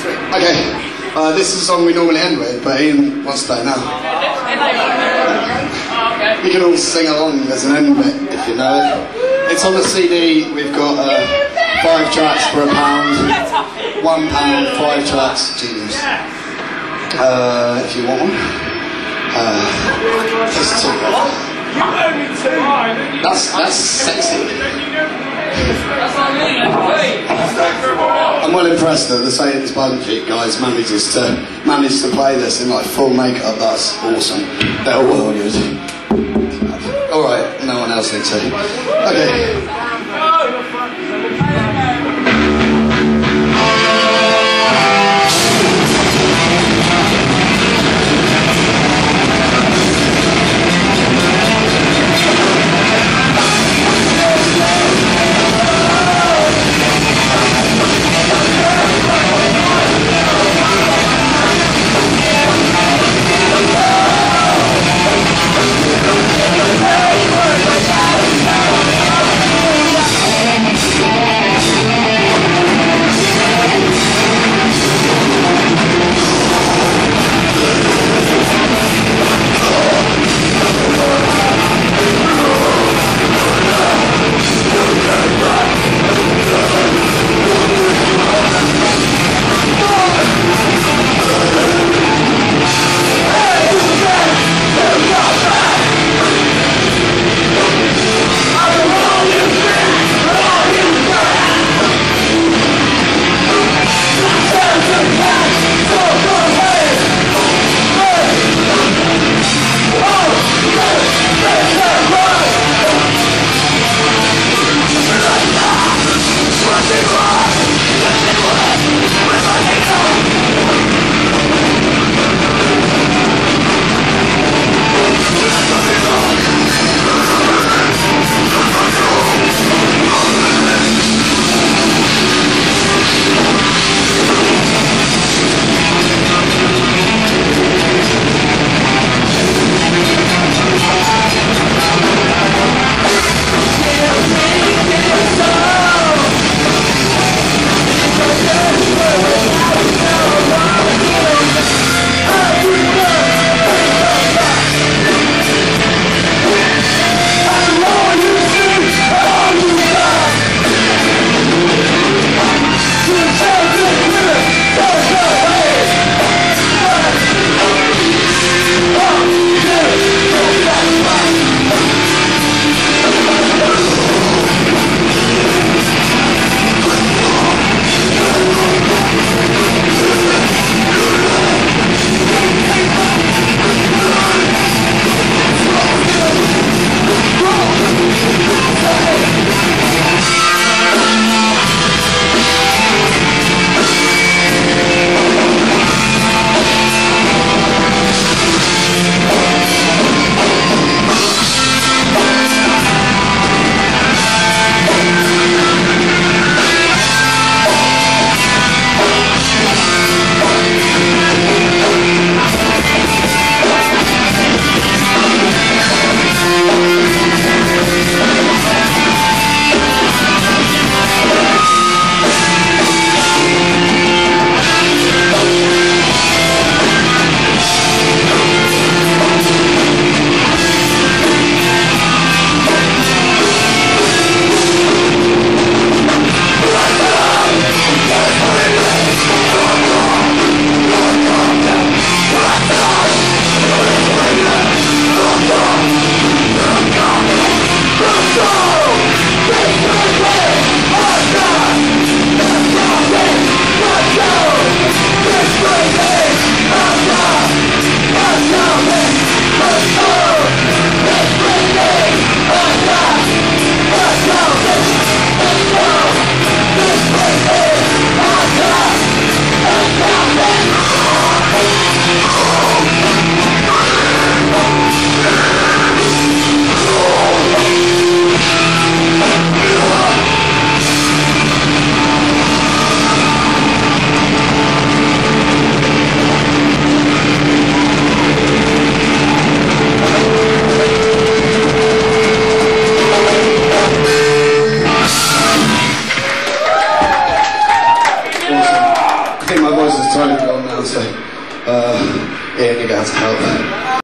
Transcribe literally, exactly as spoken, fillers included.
Okay, uh, this is a song we normally end with, but Ian wants to play it now. You can all sing along as an end bit if you know it. It's on the C D. We've got uh, five tracks for a pound, one pound, five tracks. Genius. Uh, if you want one, uh, just two. That's that's sexy. I'm well impressed that the Satan's Bungee guys manages to manage to play this in like full makeup. That's awesome. They're well good. All right, no one else needs to. Okay. Hey, voice is totally gone now, so uh, Ian, you're going to have to help.